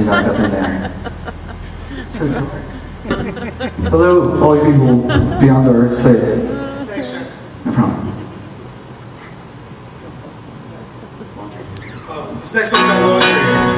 back up in there. It's so dark. Hello, all you people beyond the earth. Say it. Thanks, Jim. No problem. This next one's got laundry.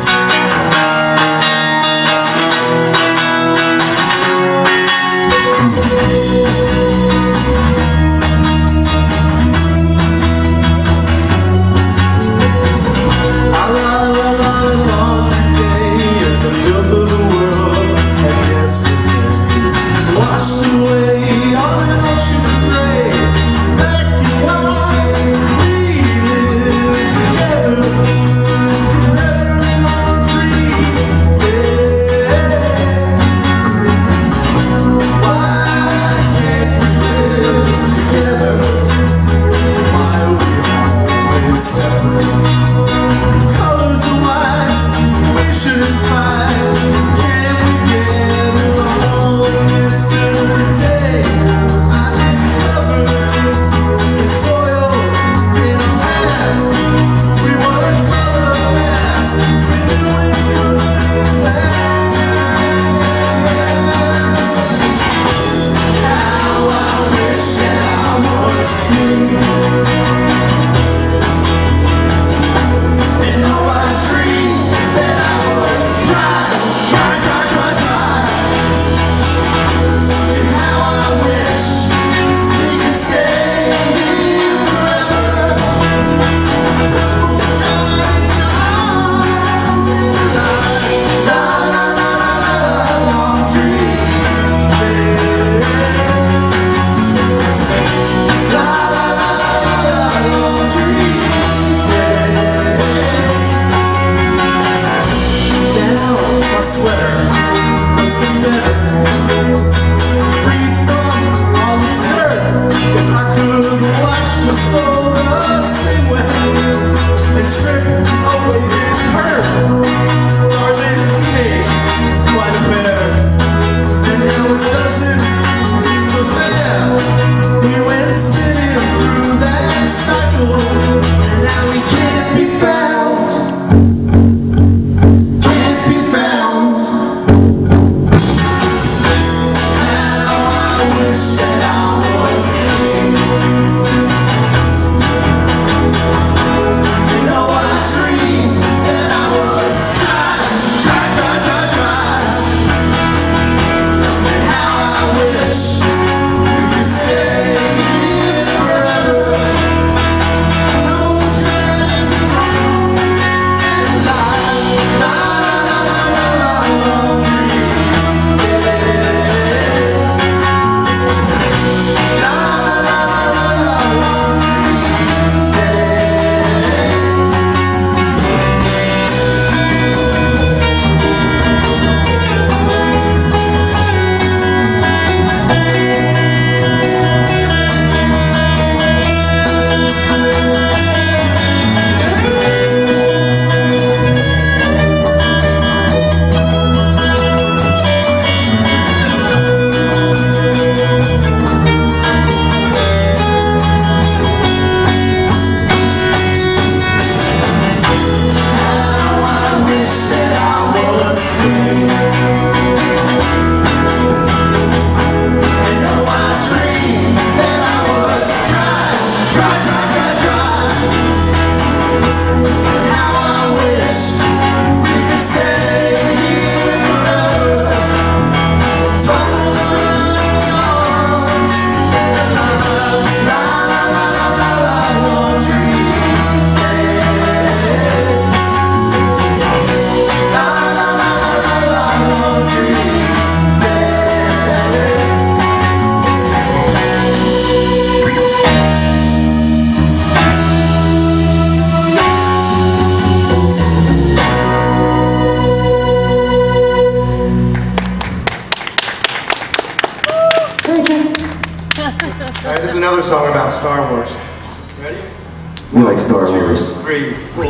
This is another song about Star Wars. Ready? We like Star Wars. 2, 3, 4.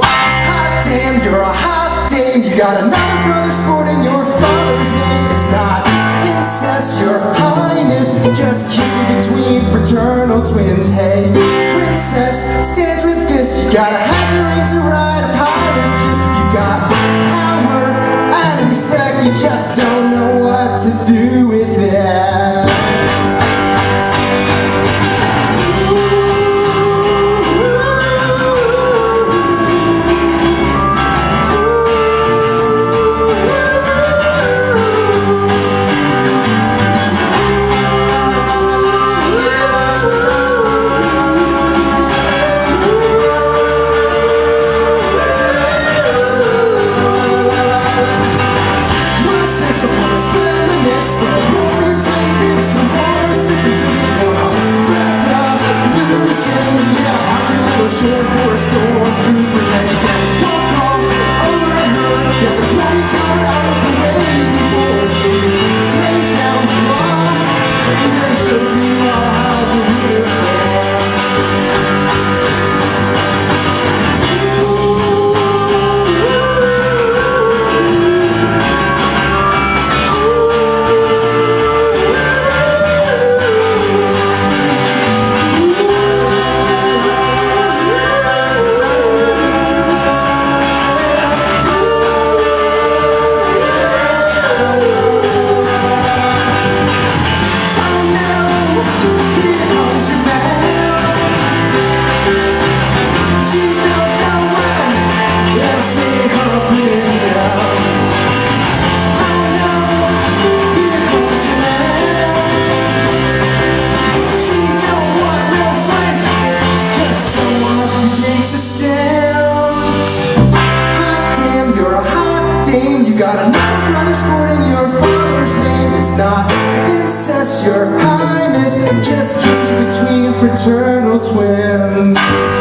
Hot damn, you're a hot dame. You got another brother sporting your father's name. It's not incest, your highness, just kissing between fraternal twins. Hey, princess stands with fist. You gotta have the ring to ride a pirate ship. You got power twin. You got another brother sporting your father's name. It's not incest, your highness, just kissing between fraternal twins.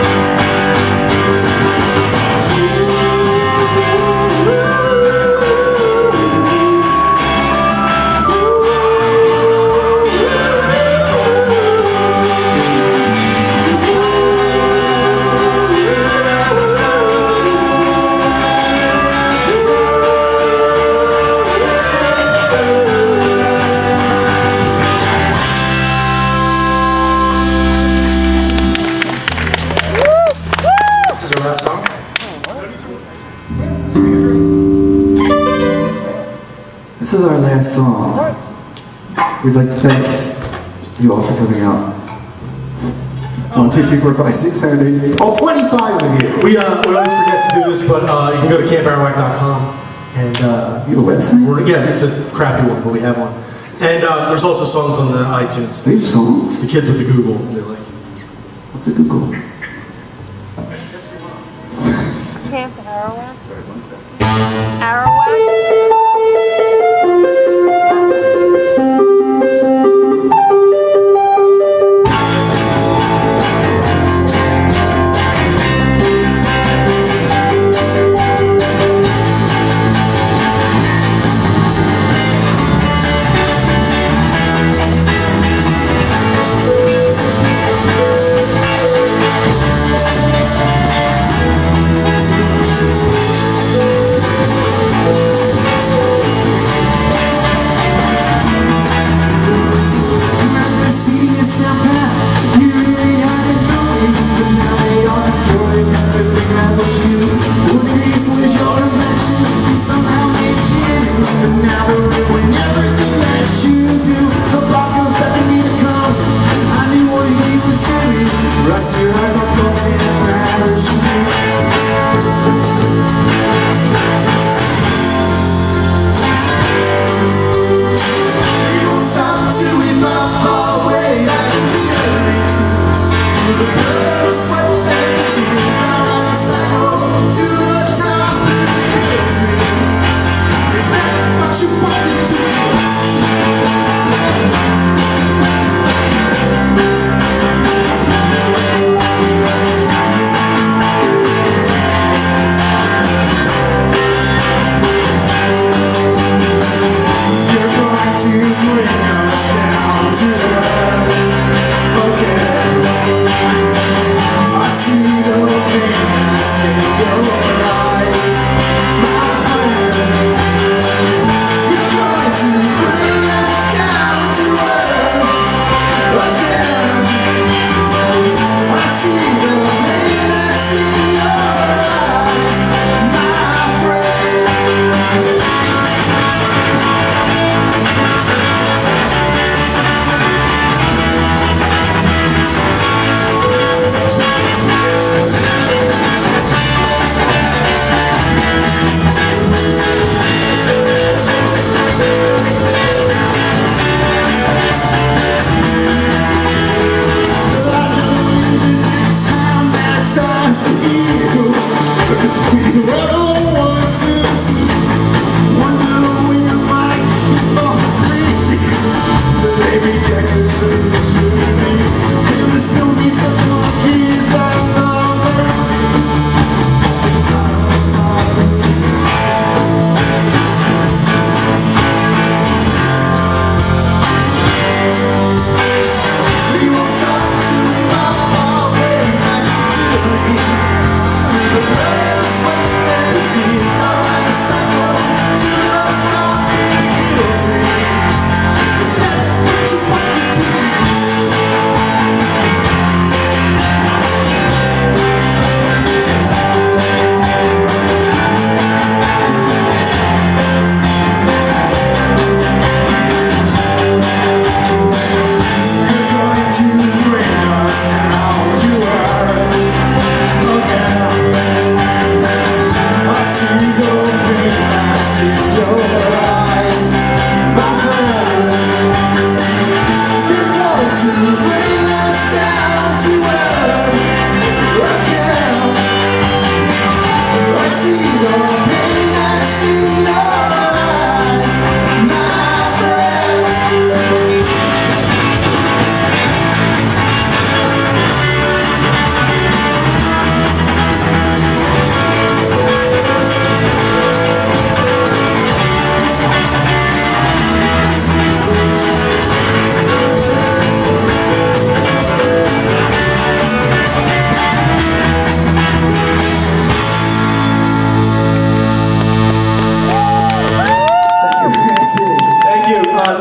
This is our last song. We'd like to thank you all for coming out. 1, 2, 3, 4, 5, 6, 7, 8, all 25 of you. We always forget to do this, but you can go to camparrowhack.com and You have a website? yeah, it's a crappy one, but we have one. And there's also songs on the iTunes. We have songs? The kids with the Google, they like. What's a Google? Camp Arawak? Wait, one sec. Arawak?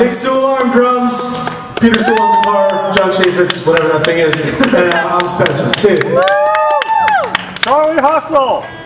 Nick Sewell on drums, Peter Sewell on guitar, John Chaffetz, whatever that thing is, and I'm Spencer, too. Charlie Hustle!